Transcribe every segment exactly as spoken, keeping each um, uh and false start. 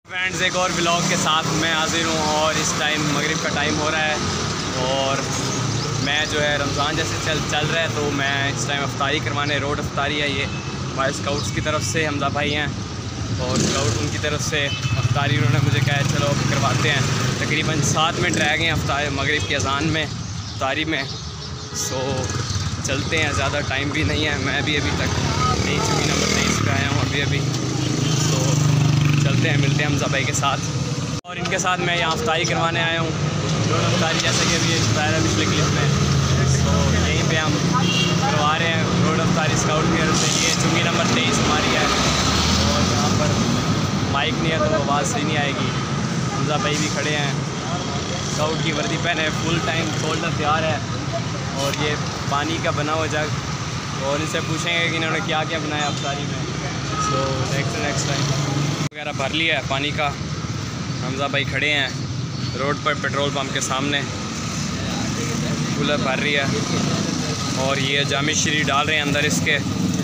Friends, एक और blog के साथ मैं हाजिर हूँ और इस टाइम मगरिब का टाइम हो रहा है और मैं जो है रमज़ान जैसे चल चल रहा है तो मैं इस टाइम अफ्तारी करवाने, रोड अफ्तारी है ये हमारे स्काउट्स की तरफ से। हमजा भाई हैं और स्काउट उनकी तरफ से अफ्तारी उन्होंने मुझे कहा चलो करवाते हैं। तकरीबन सात मिनट रह गए हैं अफ्तारी मगरिब की अज़ान में अफ्तारी में, सो चलते हैं। ज़्यादा टाइम भी नहीं है, मैं भी अभी तक नहीं चुकी नंबर तेईस पे आया हूँ अभी अभी, तो चलते हैं, मिलते हैं हमजा भाई के साथ। और इनके साथ मैं यहाँ अफ्तारी करवाने आया हूँ, रोड अफ्तारी जैसे कि अभी बताया पिछले क्लिप में, तो यहीं पे हम करवा रहे हैं रोड अफ्तारी स्काउट की तरफ से। ये चुंगी नंबर तेईस हमारी है और यहाँ पर माइक नहीं है तो आवाज़ सही नहीं आएगी। हमजा भाई भी खड़े हैं, स्काउट की वर्दी पहने, फुल टाइम शोल्डर तैयार है और ये पानी का बना हुआ जग, और इनसे पूछेंगे कि इन्होंने क्या क्या बनाया अफ्तारी में। सो नेक्स्ट नेक्स्ट टाइम वगैरह भर लिया है पानी का। हमजा भाई खड़े हैं रोड पर पेट्रोल पंप के सामने, कूलर भर रही है और ये जामी श्री डाल रहे हैं अंदर इसके,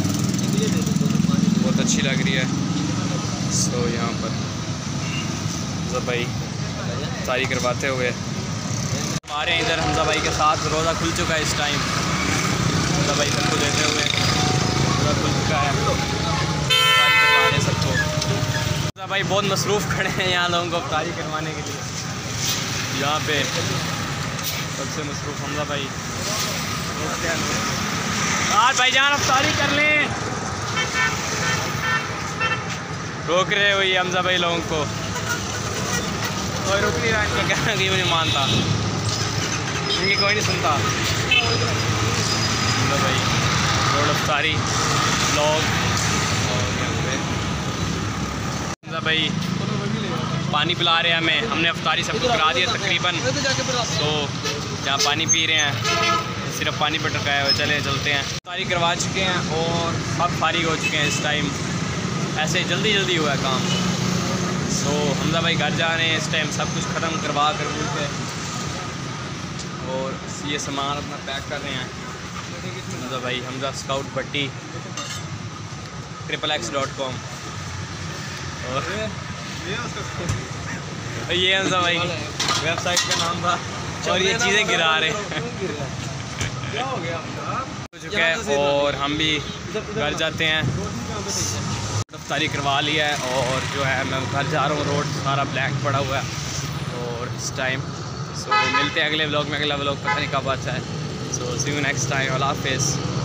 बहुत अच्छी लग रही है। सो so, यहाँ पर हमजा भाई अफ्तारी करवाते हुए आ रहे हैं इधर हमजा भाई के साथ। रोज़ा खुल चुका है इस टाइम, हमजा भाई सबको देते हुए रोज़ा खुल चुका है, अफ्तारी करवा रहे हैं सबको। हमजा भाई बहुत मसरूफ़ खड़े हैं यहाँ लोगों को अफ्तारी करवाने के लिए, यहाँ पे सबसे मसरूफ़ हमजा भाई। आज भाईजान अफ्तारी कर लें, रोक रहे हुई हमजा भाई लोगों को, कोई रुक नहीं रहा, इनका कहना कि मुझे मानता, इनकी कोई नहीं सुनता। हमजा भाई रोड अफ्तारी ब्लॉग, और यहाँ पे हमजा भाई पानी पिला रहे हैं हमें, हमने अफ्तारी सबको करा दिया तकरीबन, तो यहाँ पानी पी रहे हैं, सिर्फ पानी पर टकाया हुआ। चले चलते हैं, अफ्तारी करवा चुके हैं और सब फारिग हो चुके हैं इस टाइम, ऐसे जल्दी जल्दी हुआ है काम। सो हमजा भाई घर जा रहे हैं इस टाइम, सब कुछ ख़त्म करवा कर के, और ये सामान अपना पैक कर रहे हैं हमजा भाई। Hamza scout Bhatti triple X dot com, और ये हमजा भाई वेबसाइट का नाम था, और ये चीज़ें गिरा रहे हैं हो चुका है। और हम भी घर जाते हैं, अफ्तारी करवा लिया है और जो है मैं घर जा रहा हूँ, रोड सारा ब्लैक पड़ा हुआ है और इस टाइम। सो मिलते हैं अगले व्लॉग में, अगला व्लॉग पता नहीं कब आता है। So see you next time, अल्लाह हाफिज़।